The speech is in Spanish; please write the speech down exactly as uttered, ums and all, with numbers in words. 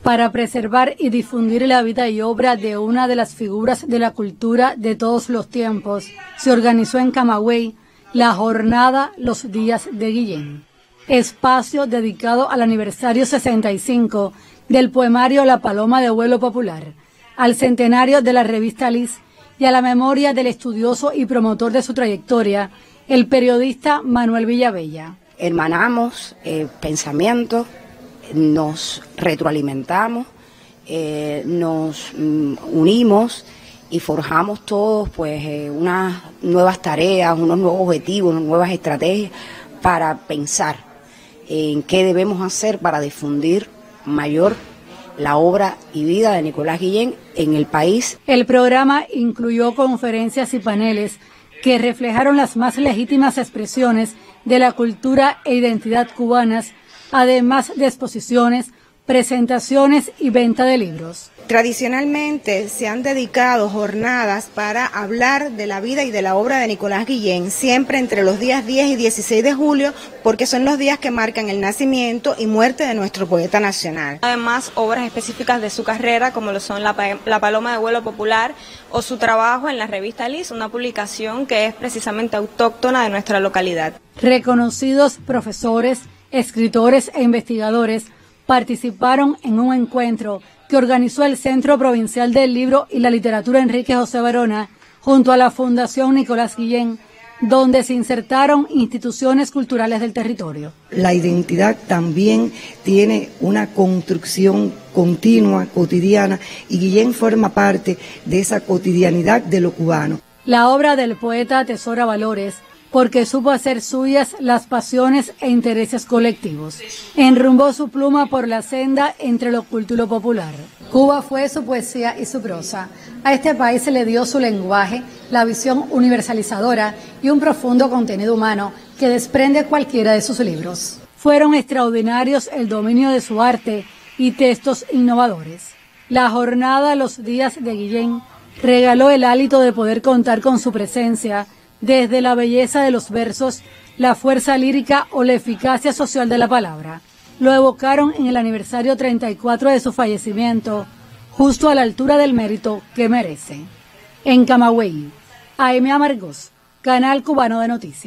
para preservar y difundir la vida y obra de una de las figuras de la cultura de todos los tiempos, se organizó en Camagüey la jornada Los Días de Guillén, espacio dedicado al aniversario sesenta y cinco del poemario La Paloma de Vuelo Popular, al centenario de la revista Liz y a la memoria del estudioso y promotor de su trayectoria, el periodista Manuel Villavella. Hermanamos eh, pensamientos, nos retroalimentamos, eh, nos mm, unimos y forjamos todos pues eh, unas nuevas tareas, unos nuevos objetivos, unas nuevas estrategias para pensar en qué debemos hacer para difundir mayor la obra y vida de Nicolás Guillén en el país. El programa incluyó conferencias y paneles que reflejaron las más legítimas expresiones de la cultura e identidad cubanas, además de exposiciones, presentaciones y venta de libros. Tradicionalmente se han dedicado jornadas para hablar de la vida y de la obra de Nicolás Guillén, siempre entre los días diez y dieciséis de julio, porque son los días que marcan el nacimiento y muerte de nuestro poeta nacional. Además, obras específicas de su carrera, como lo son La, la Paloma de Vuelo Popular o su trabajo en la revista Liz, una publicación que es precisamente autóctona de nuestra localidad. Reconocidos profesores, escritores e investigadores participaron en un encuentro que organizó el Centro Provincial del Libro y la Literatura Enrique José Barona junto a la Fundación Nicolás Guillén, donde se insertaron instituciones culturales del territorio. La identidad también tiene una construcción continua, cotidiana, y Guillén forma parte de esa cotidianidad de lo cubano. La obra del poeta atesora valores porque supo hacer suyas las pasiones e intereses colectivos. Enrumbó su pluma por la senda entre lo culto y lo popular. Cuba fue su poesía y su prosa. A este país se le dio su lenguaje, la visión universalizadora y un profundo contenido humano que desprende cualquiera de sus libros. Fueron extraordinarios el dominio de su arte y textos innovadores. La jornada Los Días de Guillén regaló el hálito de poder contar con su presencia desde la belleza de los versos, la fuerza lírica o la eficacia social de la palabra. Lo evocaron en el aniversario treinta y cuatro de su fallecimiento, justo a la altura del mérito que merece. En Camagüey, Aimee Amargós, Canal Cubano de Noticias.